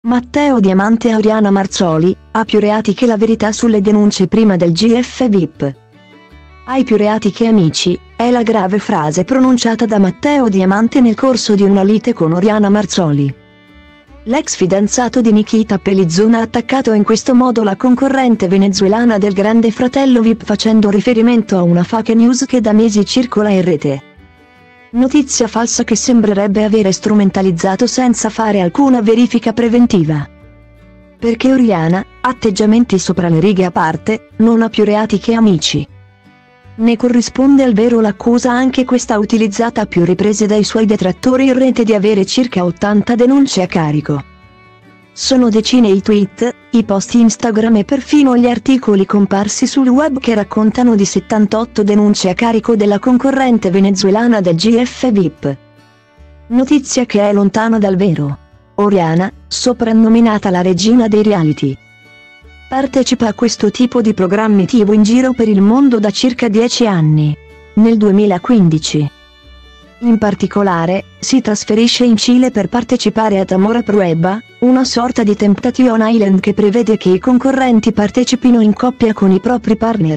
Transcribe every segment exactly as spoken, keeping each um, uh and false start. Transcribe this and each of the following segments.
Matteo Diamante e Oriana Marzoli, ha più reati che la verità sulle denunce prima del G F V I P. Hai più reati che amici, è la grave frase pronunciata da Matteo Diamante nel corso di una lite con Oriana Marzoli. L'ex fidanzato di Nikita Pellizzona ha attaccato in questo modo la concorrente venezuelana del Grande Fratello V I P facendo riferimento a una fake news che da mesi circola in rete. Notizia falsa che sembrerebbe avere strumentalizzato senza fare alcuna verifica preventiva. Perché Oriana, atteggiamenti sopra le righe a parte, non ha più reati che amici. Ne corrisponde al vero l'accusa anche questa utilizzata a più riprese dai suoi detrattori in rete di avere circa ottanta denunce a carico. Sono decine i tweet, i post Instagram e perfino gli articoli comparsi sul web che raccontano di settantotto denunce a carico della concorrente venezuelana del G F V I P. Notizia che è lontana dal vero. Oriana, soprannominata la regina dei reality, partecipa a questo tipo di programmi tivù in giro per il mondo da circa dieci anni. Nel duemilaquindici, in particolare, si trasferisce in Cile per partecipare ad Amor a Prueba, una sorta di Temptation Island che prevede che i concorrenti partecipino in coppia con i propri partner.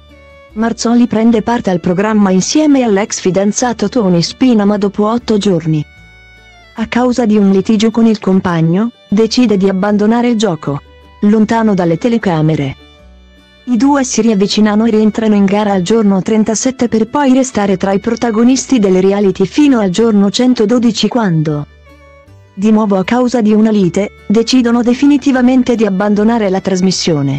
Marzoli prende parte al programma insieme all'ex fidanzato Tony Spina, ma dopo otto giorni, a causa di un litigio con il compagno, decide di abbandonare il gioco. Lontano dalle telecamere, i due si riavvicinano e rientrano in gara al giorno trentasette per poi restare tra i protagonisti del reality fino al giorno centododici quando, di nuovo a causa di una lite, decidono definitivamente di abbandonare la trasmissione.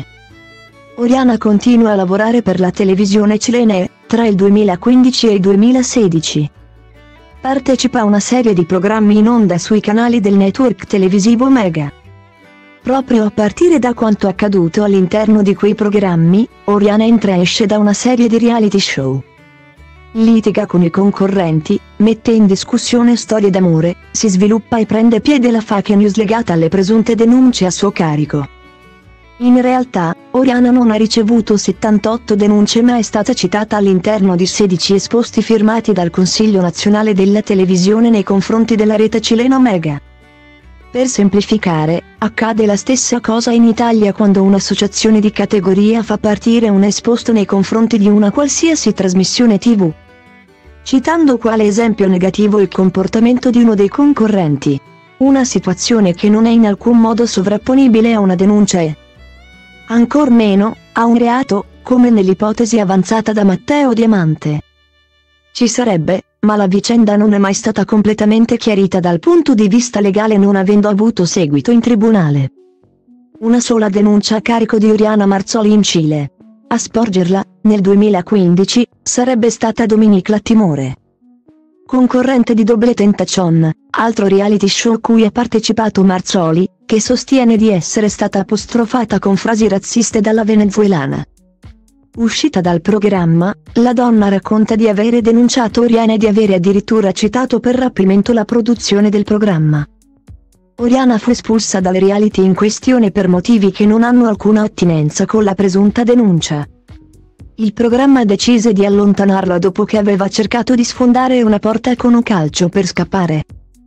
Oriana continua a lavorare per la televisione cilena e, tra il duemilaquindici e il duemilasedici, partecipa a una serie di programmi in onda sui canali del network televisivo Mega. Proprio a partire da quanto accaduto all'interno di quei programmi, Oriana entra e esce da una serie di reality show. Litiga con i concorrenti, mette in discussione storie d'amore, si sviluppa e prende piede la fake news legata alle presunte denunce a suo carico. In realtà, Oriana non ha ricevuto settantotto denunce ma è stata citata all'interno di sedici esposti firmati dal Consiglio Nazionale della Televisione nei confronti della rete cilena Mega. Per semplificare, accade la stessa cosa in Italia quando un'associazione di categoria fa partire un esposto nei confronti di una qualsiasi trasmissione tivù, citando quale esempio negativo il comportamento di uno dei concorrenti. Una situazione che non è in alcun modo sovrapponibile a una denuncia e, ancor meno, a un reato, come nell'ipotesi avanzata da Matteo Diamante. Ci sarebbe, ma la vicenda non è mai stata completamente chiarita dal punto di vista legale non avendo avuto seguito in tribunale. Una sola denuncia a carico di Oriana Marzoli in Cile. A sporgerla, nel duemilaquindici, sarebbe stata Dominique Lattimore, concorrente di Double Tentation, altro reality show cui ha partecipato Marzoli, che sostiene di essere stata apostrofata con frasi razziste dalla venezuelana. Uscita dal programma, la donna racconta di avere denunciato Oriana e di avere addirittura citato per rapimento la produzione del programma. Oriana fu espulsa dal reality in questione per motivi che non hanno alcuna attinenza con la presunta denuncia. Il programma decise di allontanarla dopo che aveva cercato di sfondare una porta con un calcio per scappare.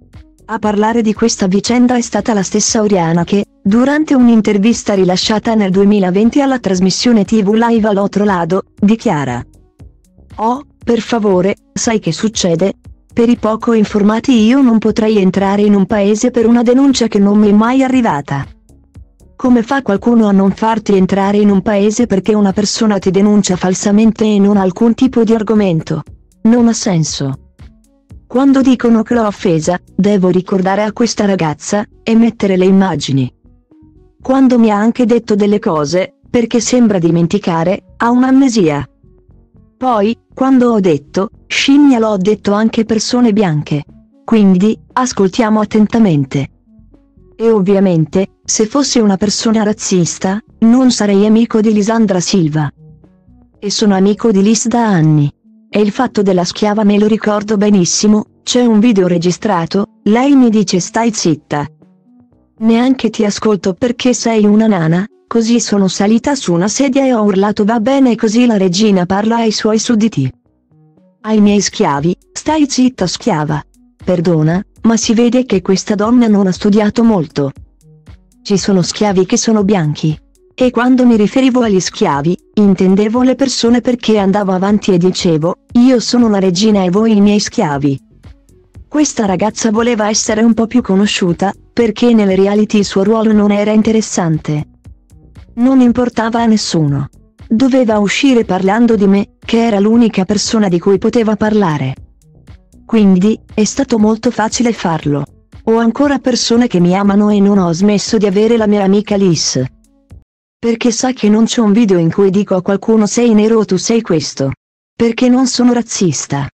A parlare di questa vicenda è stata la stessa Oriana che, durante un'intervista rilasciata nel duemilaventi alla trasmissione tivù Live al Otro Lado, dichiara: "Oh, per favore, sai che succede? Per i poco informati io non potrei entrare in un paese per una denuncia che non mi è mai arrivata. Come fa qualcuno a non farti entrare in un paese perché una persona ti denuncia falsamente e non ha alcun tipo di argomento? Non ha senso. Quando dicono che l'ho offesa, devo ricordare a questa ragazza, e mettere le immagini. Quando mi ha anche detto delle cose, perché sembra dimenticare, ha un'amnesia. Poi, quando ho detto, scimmia l'ho detto anche persone bianche. Quindi, ascoltiamo attentamente. E ovviamente, se fossi una persona razzista, non sarei amico di Lisandra Silva. E sono amico di Lis da anni. E il fatto della schiava me lo ricordo benissimo, c'è un video registrato, lei mi dice stai zitta. Neanche ti ascolto perché sei una nana, così sono salita su una sedia e ho urlato va bene così la regina parla ai suoi sudditi. Ai miei schiavi, stai zitta schiava. Perdona, ma si vede che questa donna non ha studiato molto. Ci sono schiavi che sono bianchi. E quando mi riferivo agli schiavi, intendevo le persone perché andavo avanti e dicevo, io sono la regina e voi i miei schiavi. Questa ragazza voleva essere un po' più conosciuta, perché nelle reality il suo ruolo non era interessante. Non importava a nessuno. Doveva uscire parlando di me, che era l'unica persona di cui poteva parlare. Quindi, è stato molto facile farlo. Ho ancora persone che mi amano e non ho smesso di avere la mia amica Liz. Perché sa che non c'è un video in cui dico a qualcuno sei nero o tu sei questo. Perché non sono razzista.